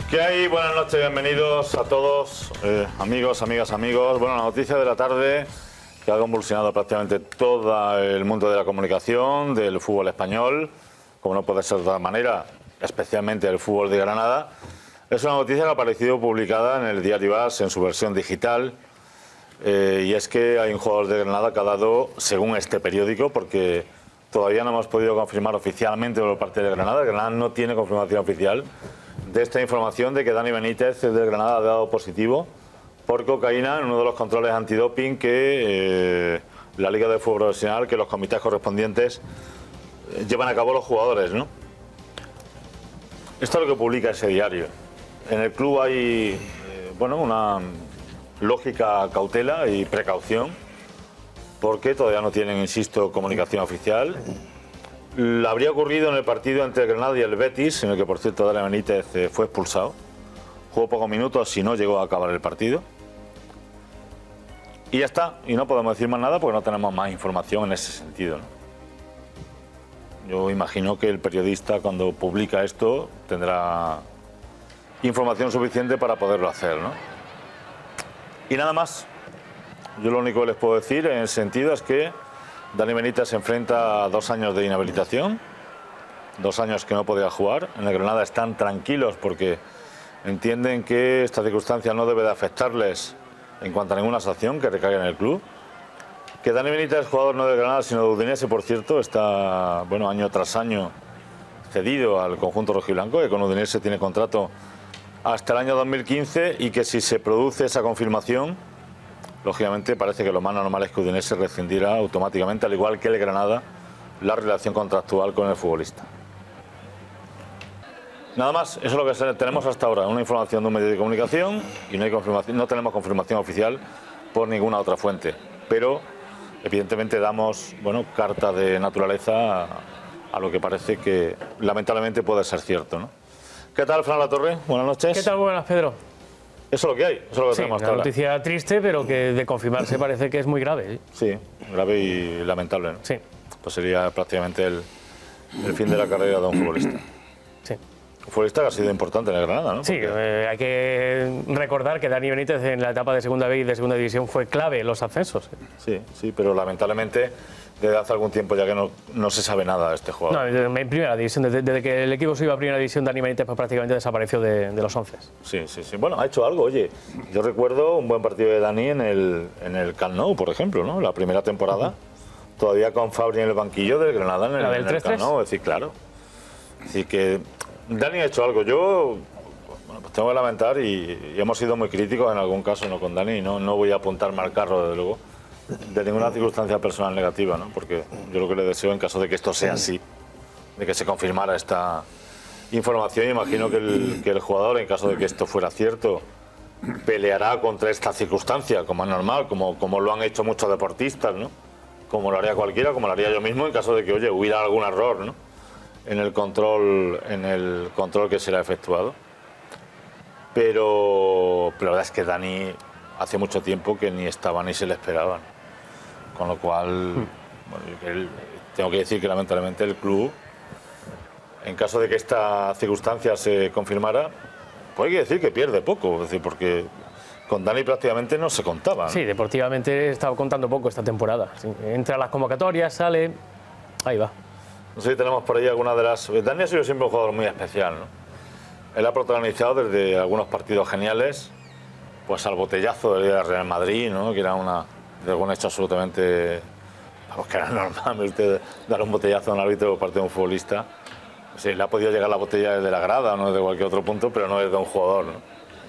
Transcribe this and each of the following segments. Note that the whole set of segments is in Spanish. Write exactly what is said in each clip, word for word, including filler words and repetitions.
¿Qué hay? Buenas noches, bienvenidos a todos, eh, amigos, amigas, amigos. Bueno, la noticia de la tarde que ha convulsionado prácticamente todo el mundo de la comunicación, del fútbol español, como no puede ser de otra manera, especialmente el fútbol de Granada. Es una noticia que ha aparecido publicada en el diario AS en su versión digital, eh, y es que hay un jugador de Granada que ha dado, según este periódico, porque todavía no hemos podido confirmar oficialmente por parte de Granada, Granada no tiene confirmación oficial de esta información de que Dani Benítez de Granada ha dado positivo por cocaína en uno de los controles antidoping que eh, la Liga de Fútbol Profesional, que los comités correspondientes eh, llevan a cabo los jugadores, ¿no? Esto es lo que publica ese diario. En el club hay eh, bueno, una lógica cautela y precaución, porque todavía no tienen, insisto, comunicación oficial. Habría ocurrido en el partido entre el Granada y el Betis, en el que, por cierto, Dani Benítez eh, fue expulsado. Jugó pocos minutos y no llegó a acabar el partido. Y ya está, y no podemos decir más nada porque no tenemos más información en ese sentido, ¿no? Yo imagino que el periodista, cuando publica esto, tendrá información suficiente para poderlo hacer, ¿no? Y nada más. Yo lo único que les puedo decir en ese sentido es que Dani Benítez se enfrenta a dos años de inhabilitación, dos años que no podía jugar. En el Granada están tranquilos porque entienden que esta circunstancia no debe de afectarles en cuanto a ninguna sanción que recaiga en el club. Que Dani Benítez es jugador no de Granada sino de Udinese, por cierto, está, bueno, año tras año cedido al conjunto rojiblanco, que con Udinese tiene contrato hasta el año dos mil quince, y que si se produce esa confirmación, lógicamente parece que lo más normal es que Udinese rescindirá automáticamente, al igual que el Granada, la relación contractual con el futbolista. Nada más, eso es lo que tenemos hasta ahora, una información de un medio de comunicación, y no hay confirmación, no tenemos confirmación oficial por ninguna otra fuente, pero evidentemente damos, bueno, carta de naturaleza a, a lo que parece que lamentablemente puede ser cierto, ¿no? ¿Qué tal, Fran Latorre? Buenas noches. ¿Qué tal? Buenas, Pedro. Eso es lo que hay, eso es lo que sí, tenemos hasta una ahora. Noticia triste, pero que de confirmarse parece que es muy grave. ¿eh? Sí, grave y lamentable, ¿no? Sí. Pues sería prácticamente el, el fin de la carrera de un futbolista. Sí. Un futbolista que ha sido importante en el Granada, ¿no? Sí, Porque... eh, hay que recordar que Dani Benítez en la etapa de segunda B y de segunda división fue clave en los ascensos. Sí, sí, pero lamentablemente desde hace algún tiempo ya que no, no se sabe nada de este jugador. No, en primera división, desde, desde que el equipo subió a primera división, Dani Benítez pues, prácticamente desapareció de, de los once. Sí, sí, sí. Bueno, ha hecho algo, oye. Yo recuerdo un buen partido de Dani en el, en el Camp Nou, por ejemplo, ¿no? La primera temporada, uh-huh. todavía con Fabri en el banquillo del Granada en el, ¿La del en el Camp Nou. Es decir, claro. Así que Dani ha hecho algo. Yo bueno, pues tengo que lamentar y, y hemos sido muy críticos en algún caso, ¿no? Con Dani, y no, no voy a apuntarme al carro, desde luego, de ninguna circunstancia personal negativa, ¿no? Porque yo lo que le deseo, en caso de que esto sea así, de que se confirmara esta información, imagino que el, que el jugador, en caso de que esto fuera cierto, peleará contra esta circunstancia, como es normal, como, como lo han hecho muchos deportistas, ¿no? Como lo haría cualquiera, como lo haría yo mismo, en caso de que, oye, hubiera algún error, ¿no? En el control, en el control que será efectuado. Pero, pero la verdad es que Dani hace mucho tiempo que ni estaba ni se le esperaba, ¿no? Con lo cual, bueno, el, tengo que decir que lamentablemente el club, en caso de que esta circunstancia se confirmara, pues hay que decir que pierde poco, es decir, porque con Dani prácticamente no se contaba, ¿no? Sí, deportivamente estaba contando poco esta temporada. Sí, entra a las convocatorias, sale, ahí va. No sé si tenemos por ahí alguna de las... Dani ha sido siempre un jugador muy especial, ¿no? Él ha protagonizado desde algunos partidos geniales, pues al botellazo del Real Madrid, ¿no? Que era una... de algún hecho absolutamente, vamos, que era normal usted dar un botellazo a un árbitro por parte de un futbolista. Sí, le ha podido llegar la botella desde la grada, no desde cualquier otro punto, pero no desde un jugador, ¿no?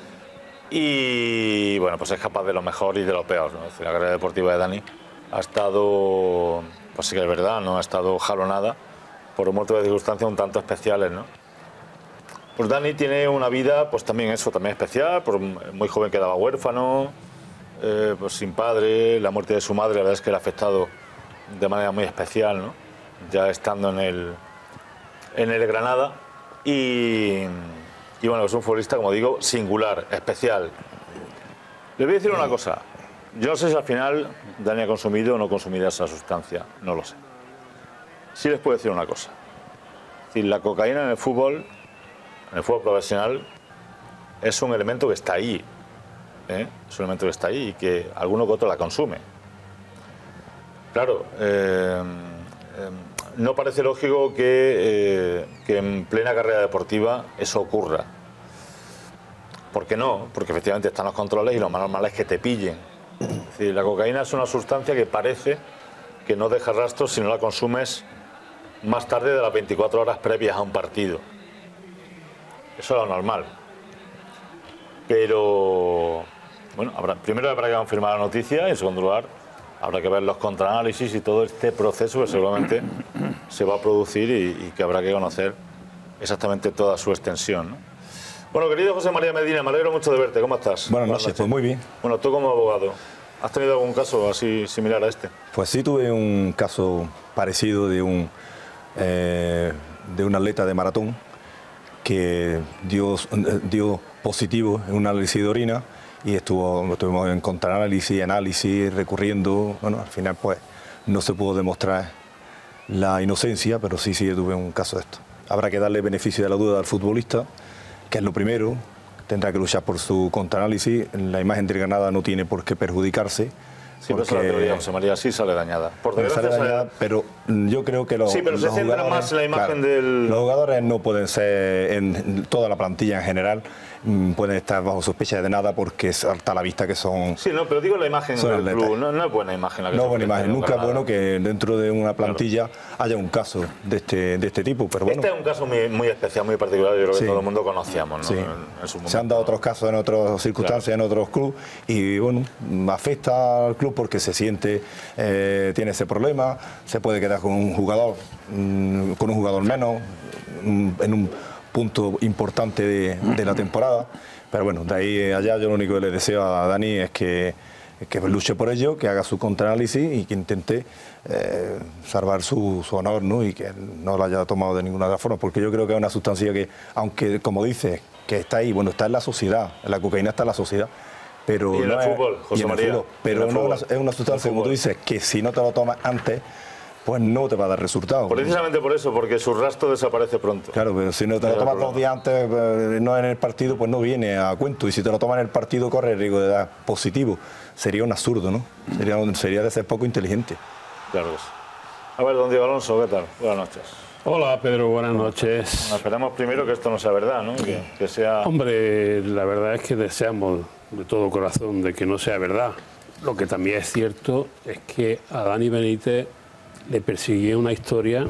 Y bueno, pues es capaz de lo mejor y de lo peor, ¿no? Es decir, la carrera deportiva de Dani ha estado, pues sí que es verdad, no ha estado jalonada por un montón de circunstancias un tanto especiales, ¿no? Pues Dani tiene una vida, pues también eso, también especial, por muy joven quedaba huérfano. Eh, pues sin padre, la muerte de su madre, la verdad es que le ha afectado de manera muy especial, ¿no? Ya estando en el, en el Granada. Y, y bueno, es un futbolista, como digo, singular, especial. Le voy a decir una cosa. Yo no sé si al final Dani ha consumido o no consumirá esa sustancia, no lo sé. Sí les puedo decir una cosa. Es decir, la cocaína en el fútbol, en el fútbol profesional, es un elemento que está ahí, ¿eh? Es un elemento que está ahí y que alguno que otro la consume. Claro, eh, eh, no parece lógico que, eh, que en plena carrera deportiva eso ocurra. ¿Por qué no? Porque efectivamente están los controles y lo más normal es que te pillen. Es decir, la cocaína es una sustancia que parece que no deja rastros si no la consumes más tarde de las veinticuatro horas previas a un partido. Eso es lo normal. Pero, bueno, habrá, primero habrá que confirmar la noticia y en segundo lugar habrá que ver los contraanálisis y todo este proceso que seguramente se va a producir y, y que habrá que conocer exactamente toda su extensión, ¿no? Bueno, querido José María Medina, me alegro mucho de verte. ¿Cómo estás? Buenas noches, pues muy bien. Bueno, tú como abogado, ¿has tenido algún caso así similar a este? Pues sí, tuve un caso parecido de un, eh, de un atleta de maratón que dio, dio positivo en un análisis de orina y estuvo, estuvimos en contraanálisis y análisis recurriendo. Bueno, al final pues no se pudo demostrar la inocencia, pero sí, sí tuve un caso de esto. Habrá que darle beneficio de la duda al futbolista, que es lo primero, tendrá que luchar por su contraanálisis. La imagen de Granada no tiene por qué perjudicarse. Sí, porque... pero esa es la teoría, José María, sí sale dañada. Por desgracia, sale dañada, sale... pero yo creo que los Sí, pero los se centra más en la imagen claro, del... Los jugadores no pueden ser, en toda la plantilla en general, pueden estar bajo sospecha de nada porque salta a la vista que son... Sí, no, pero digo la imagen del club, no, no es buena imagen la que No es buena imagen, nunca es bueno que dentro de una plantilla claro. haya un caso de este, de este tipo, pero bueno... Este es un caso muy, muy especial, muy particular, yo creo que sí. todo el mundo conocíamos, ¿no? Sí. En, en su momento, se han dado ¿no? otros casos en otras circunstancias, claro. en otros clubes, y bueno, afecta al club porque se siente, eh, tiene ese problema, se puede quedar con un jugador, mmm, con un jugador menos, mmm, en un punto importante de, de la temporada. Pero bueno, de ahí allá yo lo único que le deseo a Dani es que, que luche por ello, que haga su contraanálisis y que intente eh, salvar su, su honor, ¿no? Y que no lo haya tomado de ninguna otra forma, porque yo creo que es una sustancia que, aunque como dices, que está ahí, bueno, está en la sociedad, la cocaína está en la sociedad, pero y en no el es, fútbol, José María, fútbol, pero no fútbol. es una sustancia, como tú dices, que si no te lo tomas antes, pues no te va a dar resultado. Precisamente por eso, porque su rastro desaparece pronto. Claro, pero si no te lo tomas dos días antes, no en el partido, pues no viene a cuento. Y si te lo tomas en el partido, corre el riesgo de dar positivo. Sería un absurdo, ¿no? Sería, sería de ser poco inteligente. Claro que sí. A ver, don Diego Alonso, ¿qué tal? Buenas noches. Hola, Pedro, buenas noches. Bueno, esperemos primero que esto no sea verdad, ¿no? Que, que sea... Hombre, la verdad es que deseamos de todo corazón de que no sea verdad. Lo que también es cierto es que a Dani Benítez le persigue una historia,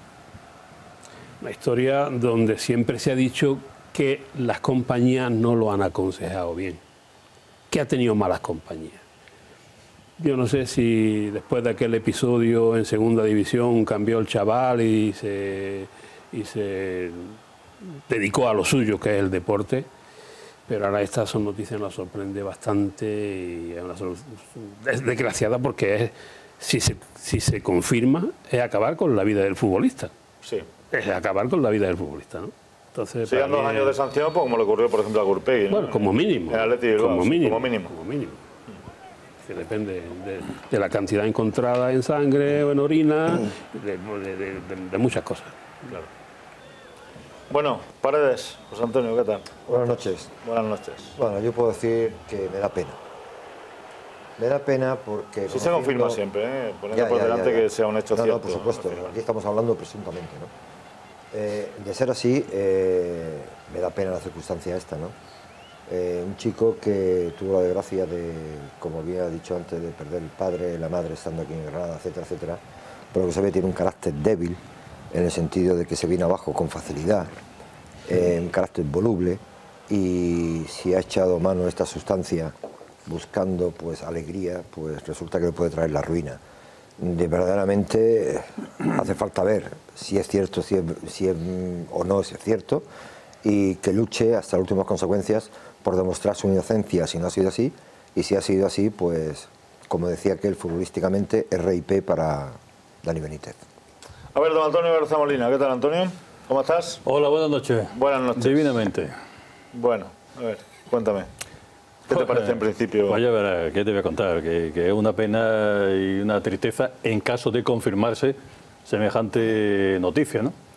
una historia donde siempre se ha dicho que las compañías no lo han aconsejado bien, que ha tenido malas compañías. Yo no sé si después de aquel episodio en segunda división cambió el chaval y se, y se dedicó a lo suyo, que es el deporte, pero ahora esta son noticias nos sorprende bastante y es, una, es desgraciada porque es... Si se, si se confirma, es acabar con la vida del futbolista. Sí. Es acabar con la vida del futbolista, ¿no? Entonces, sigan dos años de sanción, pues como le ocurrió, por ejemplo, a Gurpegui. Bueno, ¿no? como mínimo. En Atleti Bilbao, como mínimo. Como mínimo. Como mínimo. Que depende de, de la cantidad encontrada en sangre o en orina, de, de, de, de, de muchas cosas. Claro. Bueno, Paredes, José Antonio, ¿qué tal? Buenas noches. Buenas noches. Bueno, yo puedo decir que me da pena. Me da pena porque... Sí se confirma siempre, ¿eh? Poniendo ya, por ya, delante ya, ya. que sea un hecho no, cierto. No, por supuesto, aquí estamos hablando presuntamente, ¿no? Eh, de ser así, eh, me da pena la circunstancia esta, ¿no? Eh, un chico que tuvo la desgracia de, como había dicho antes, de perder el padre, la madre estando aquí en Granada, etcétera, etcétera, pero que se ve tiene un carácter débil, en el sentido de que se viene abajo con facilidad, eh, un carácter voluble, y si ha echado mano a esta sustancia buscando pues alegría, pues resulta que le puede traer la ruina. De verdaderamente hace falta ver si es cierto, si es, si es o no es cierto, y que luche hasta las últimas consecuencias por demostrar su inocencia si no ha sido así, y si ha sido así, pues como decía aquel, futbolísticamente R I P para Dani Benítez. A ver, don Antonio Garza Molina, ¿qué tal, Antonio? ¿Cómo estás? Hola, buenas noches. Buenas noches. Divinamente. Bueno, a ver, cuéntame. ¿Qué te parece en principio? Vaya, verá, ¿qué te voy a contar? Que, que es una pena y una tristeza en caso de confirmarse semejante noticia, ¿no?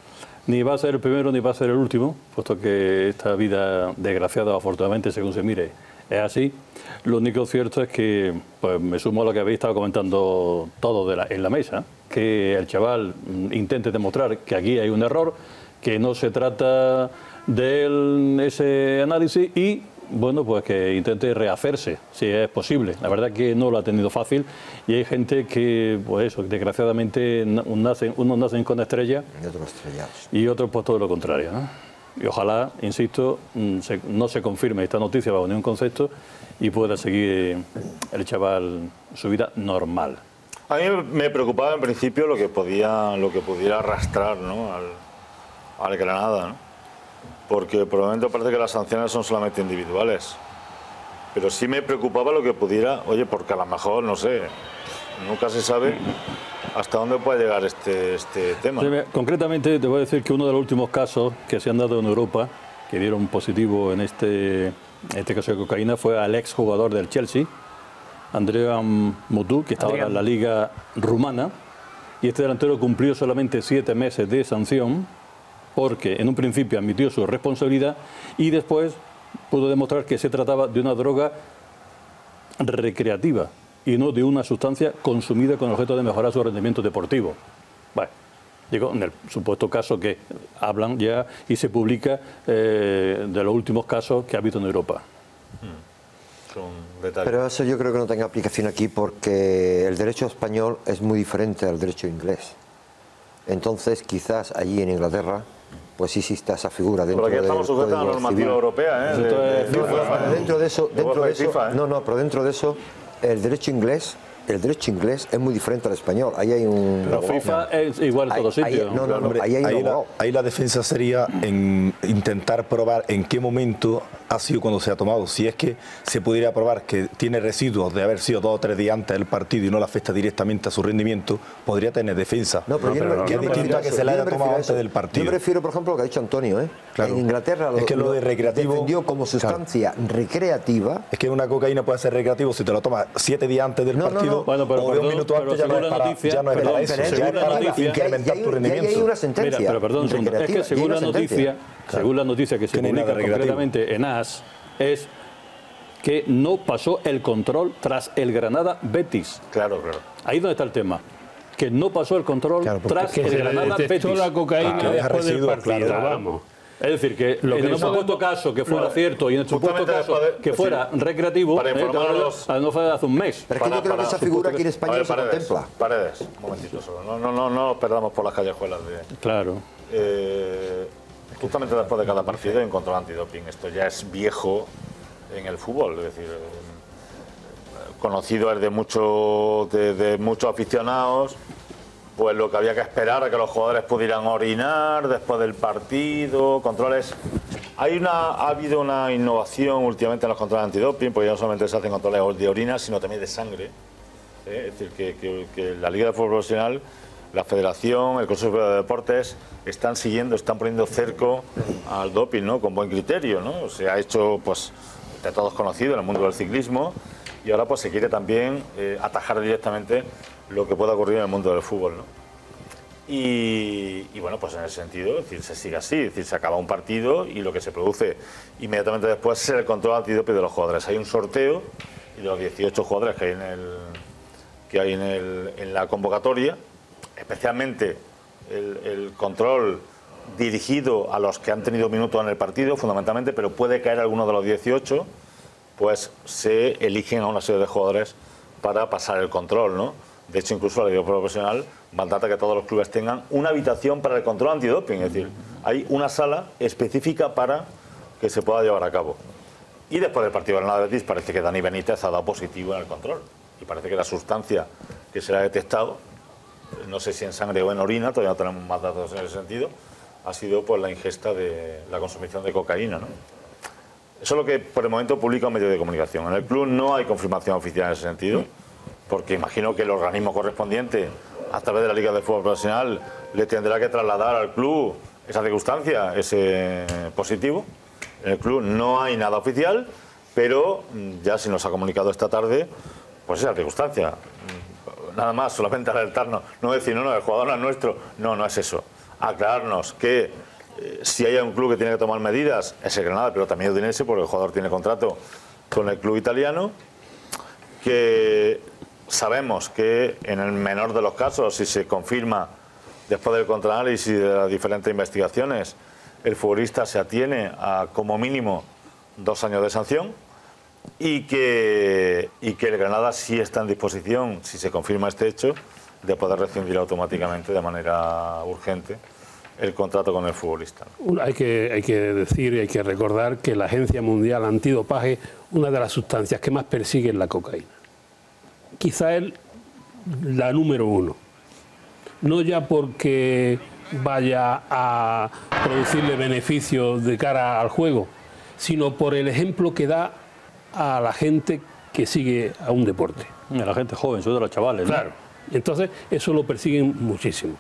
ni va a ser el primero ni va a ser el último, puesto que esta vida desgraciada, afortunadamente, según se mire, es así. Lo único cierto es que, pues me sumo a lo que habéis estado comentando todos de la, en la mesa, que el chaval intente demostrar que aquí hay un error, que no se trata de ese análisis y, bueno, pues que intente rehacerse, si es posible. La verdad que no lo ha tenido fácil y hay gente que, pues eso, desgraciadamente nacen, unos nacen con estrellas Y otros estrellados. y otros pues todo lo contrario, ¿no? Y ojalá, insisto, se, no se confirme esta noticia bajo ningún concepto y pueda seguir el chaval su vida normal. A mí me preocupaba en principio lo que podía, lo que pudiera arrastrar, ¿no?, al, al Granada, ¿no? Porque por el momento parece que las sanciones son solamente individuales. Pero sí me preocupaba lo que pudiera, oye, porque a lo mejor, no sé, nunca se sabe hasta dónde puede llegar este, este tema. Sí, concretamente te voy a decir que uno de los últimos casos que se han dado en Europa, que dieron positivo en este, en este caso de cocaína, fue al ex jugador del Chelsea, Andrian Mutu, que estaba en la liga rumana, y este delantero cumplió solamente siete meses de sanción, porque en un principio admitió su responsabilidad y después pudo demostrar que se trataba de una droga recreativa y no de una sustancia consumida con el objeto de mejorar su rendimiento deportivo. Bueno, digo, en el supuesto caso que hablan ya y se publica eh, de los últimos casos que ha habido en Europa. Son detalles. Pero eso yo creo que no tenga aplicación aquí porque el derecho español es muy diferente al derecho inglés. Entonces, quizás allí en Inglaterra, pues sí exista esa figura dentro Pero aquí del estamos sujetos a la Código normativa Civil. europea, ¿eh? De- Esto de es- No, FIFA. no, pero dentro de eso, Luego dentro de hay eso, FIFA, ¿eh? no, no, pero dentro de eso, el derecho inglés, el derecho inglés es muy diferente al español. Ahí hay un Pero FIFA es igual en todos Ahí- ahí- sitios. no, no, no, Hombre, ahí hay un ahí, la, abogado. ahí la defensa sería en intentar probar en qué momento ha sido cuando se ha tomado. Si es que se pudiera probar que tiene residuos de haber sido dos o tres días antes del partido y no le afecta directamente a su rendimiento, podría tener defensa. No, pero yo no, me- que yo es no me distinto refiero a que eso, se la yo no haya me tomado refiero a antes eso. del Yo partido. me refiero, por ejemplo, a lo que ha dicho Antonio, ¿eh? Claro. En Inglaterra lo, Es que lo de recreativo- defendió como sustancia recreativa. Es que una cocaína puede ser recreativo si te lo tomas siete días antes del No, no, partido no. Bueno, pero o de perdón, un minuto pero antes ya no según es la para, noticia- ya no es perdón, para eso, pero según ya es la para noticia- incrementar y hay- tu y hay- y hay rendimiento. una sentencia. Mira, pero perdón, un segundo. es que recreativa, y hay según la una noticia, sentencia. según la noticia que se Que no hay publica nada recreativo. concretamente en A S, es que no pasó el control tras el Granada Betis. Claro, claro. Ahí es donde está el tema. Que no pasó el control Claro, porque tras Que el se le Granada detectó Betis. la cocaína Claro, deja después del residuos, partido, claro. vamos. Es decir, que Lo que en el no supuesto podemos- caso que fuera No, cierto y en el supuesto justamente caso después de- que es fuera decir, recreativo, para eh, informar a te- los- a- no fue hace un mes. Pero es que Para- yo creo para- que esa figura aquí en A España ver, no se Paredes, contempla. Paredes, un momentito solo. No, no, no, no nos perdamos por las callejuelas de... Claro. Eh, justamente después de cada partido hay un control antidoping. Esto ya es viejo en el fútbol, es decir, eh, conocido es de, mucho, de, de muchos aficionados, pues lo que había que esperar a que los jugadores pudieran orinar después del partido, controles. Hay una, ha habido una innovación últimamente en los controles antidoping, porque ya no solamente se hacen controles de orina, sino también de sangre. ¿eh? Es decir, que, que, que la Liga de Fútbol Profesional, la Federación, el Consejo Superior de Deportes están siguiendo, están poniendo cerco al doping, ¿no? Con buen criterio, ¿no? Se ha hecho, pues, de todos conocido en el mundo del ciclismo y ahora pues se quiere también eh, atajar directamente lo que pueda ocurrir en el mundo del fútbol, ¿no? Y, y bueno, pues en ese sentido, es decir, se sigue así, es decir, se acaba un partido y lo que se produce inmediatamente después es el control antidoping de los jugadores. Hay un sorteo y de los dieciocho jugadores que hay en, el, que hay en, el, en la convocatoria, especialmente el, el control dirigido a los que han tenido minutos en el partido, fundamentalmente, pero puede caer alguno de los dieciocho, pues se eligen a una serie de jugadores para pasar el control, ¿no? De hecho, incluso la Liga Profesional mandata que todos los clubes tengan una habitación para el control antidoping, es decir, hay una sala específica para que se pueda llevar a cabo. Y después del partido del Granada Betis parece que Dani Benítez ha dado positivo en el control y parece que la sustancia que se le ha detectado, no sé si en sangre o en orina, todavía no tenemos más datos en ese sentido, ha sido pues la ingesta de la consumición de cocaína, ¿no? Eso es lo que por el momento publica un medio de comunicación. En el club no hay confirmación oficial en ese sentido, porque imagino que el organismo correspondiente, a través de la Liga de Fútbol Profesional, le tendrá que trasladar al club esa circunstancia, ese positivo. En el club no hay nada oficial, pero ya se nos ha comunicado esta tarde, pues esa circunstancia. Nada más, solamente alertarnos, no decir, no, no, el jugador no es nuestro. No, no es eso. aclararnos que eh, si hay un club que tiene que tomar medidas es el Granada, pero también Udinese, porque el jugador tiene contrato con el club italiano, que sabemos que en el menor de los casos, si se confirma después del contraanálisis de las diferentes investigaciones, el futbolista se atiene a como mínimo dos años de sanción, y que, y que el Granada sí está en disposición, si se confirma este hecho, de poder rescindir automáticamente de manera urgente el contrato con el futbolista. Hay que, hay que decir y hay que recordar que la Agencia Mundial Antidopaje, una de las sustancias que más persigue es la cocaína. Quizá es la número uno. No ya porque vaya a producirle beneficios de cara al juego, sino por el ejemplo que da a la gente que sigue a un deporte. A la gente joven, sobre todo a los chavales, ¿no? Claro. Entonces, eso lo persiguen muchísimo.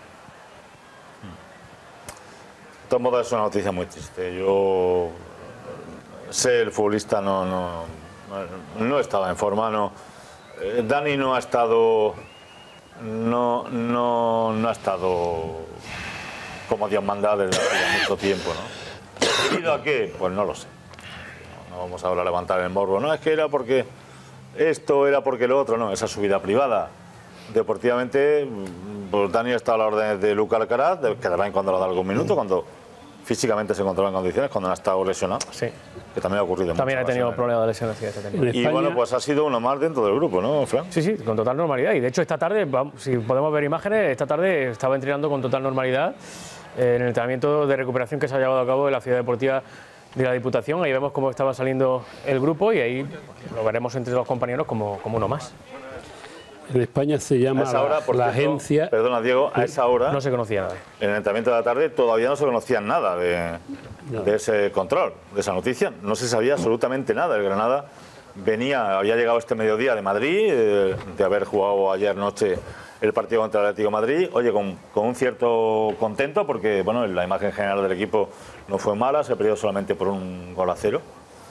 De todos modos, es una noticia muy triste. Yo sé, el futbolista no, no, no estaba en forma. No. Eh, Dani no ha estado, no, no, no ha estado como Dios manda desde hace mucho tiempo, ¿no? ¿Debido a qué? Pues no lo sé. No, no vamos ahora a levantar el morbo. No, es que era porque esto, era porque lo otro. No, esa es su vida privada. Deportivamente, pues Dani está a la orden de Luca Alcaraz, que de vez en cuando le da algún minuto, cuando físicamente se controla en condiciones, cuando no ha estado lesionado, Sí. que también ha ocurrido. También ha mucho tenido más, ¿no? problemas de lesiones sí, esta temporada. En Y España- bueno, pues ha sido uno más dentro del grupo, ¿no, Fran? Sí, sí, con total normalidad. Y de hecho, esta tarde, vamos, si podemos ver imágenes, esta tarde estaba entrenando con total normalidad eh, en el entrenamiento de recuperación que se ha llevado a cabo en la ciudad deportiva de la Diputación. Ahí vemos cómo estaba saliendo el grupo y ahí lo veremos entre los compañeros como, como uno más. En España se llama A esa hora, la, por la cierto, agencia... Perdona, Diego, a esa hora, No se conocía nada. en el entrenamiento de la tarde, todavía no se conocía nada de, No. de ese control, de esa noticia. No se sabía absolutamente nada. El Granada venía, había llegado este mediodía de Madrid, eh, de haber jugado ayer noche el partido contra el Atlético de Madrid. Oye, con, con un cierto contento, porque bueno, la imagen general del equipo no fue mala, se perdió solamente por un gol a cero.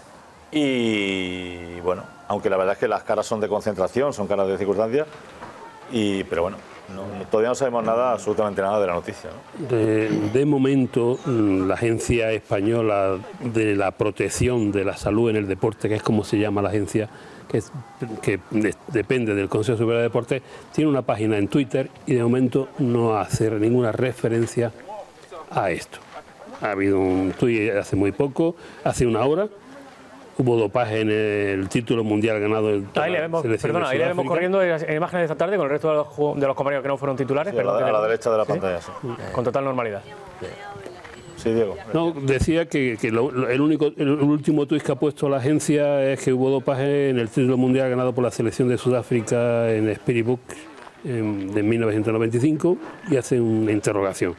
Y bueno, aunque la verdad es que las caras son de concentración, son caras de circunstancia, y, pero bueno, no, no- todavía no sabemos nada, absolutamente nada de la noticia, ¿no? De, de momento, mm, la Agencia Española de la Protección de la Salud en el Deporte, que es como se llama la agencia, que, es- que de- depende del Consejo Superior de Deportes, tiene una página en Twitter y de momento no hace ninguna referencia a esto. Ha habido un tuit hace muy poco, hace una hora, hubo dopaje en el título mundial ganado el Ahí le vemos, perdona, ahí le vemos corriendo en las en imágenes de esta tarde con el resto de los, ju- de los compañeros que no fueron titulares. Sí, pero a, la, no a la tenemos- derecha de la Sí, sí. pantalla, sí. Con total normalidad. Sí, Diego. No, decía que, que lo- lo- el, único, el último tuit que ha puesto la agencia es que hubo dopaje en el título mundial ganado por la selección de Sudáfrica en Spirit Book en, de mil novecientos noventa y cinco y hace una interrogación.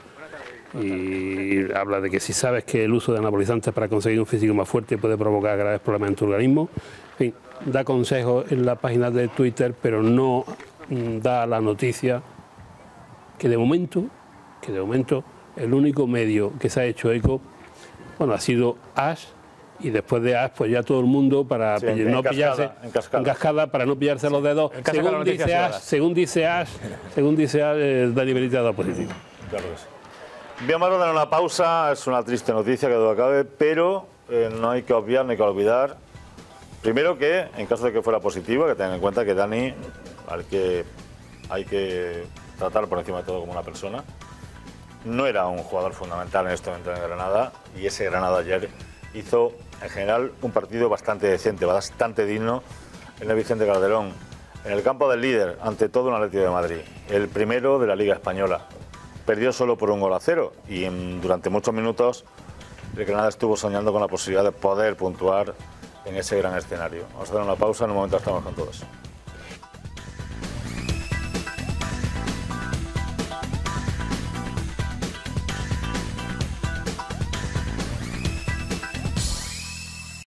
Y habla de que si sabes que el uso de anabolizantes para conseguir un físico más fuerte puede provocar graves problemas en tu organismo. En fin, da consejos en la página de Twitter, pero no mm, da la noticia que de momento, que de momento el único medio que se ha hecho eco, bueno, ha sido As, y después de As, pues ya todo el mundo para Sí, en- no en cascada, pillarse en cascada. para no pillarse los dedos. En cascada la Según noticia dice ha sido As, As. según dice As, según dice As, eh, Dani Benítez ha dado positivo. Claro que sí. Bien, vamos a dar una pausa, es una triste noticia que todo acabe, pero eh, no hay que obviar, no hay que olvidar. Primero que, en caso de que fuera positivo, que tengan en cuenta que Dani, al que hay que tratar por encima de todo como una persona, no era un jugador fundamental en este momento en Granada, y ese Granada ayer hizo, en general, un partido bastante decente, bastante digno en el Vicente Calderón, en el campo del líder, ante todo un Atlético de Madrid, el primero de la Liga Española. Perdió solo por un gol a cero y en- durante muchos minutos el Granada estuvo soñando con la posibilidad de poder puntuar en ese gran escenario. Vamos a dar una pausa, en un momento estamos con todo eso.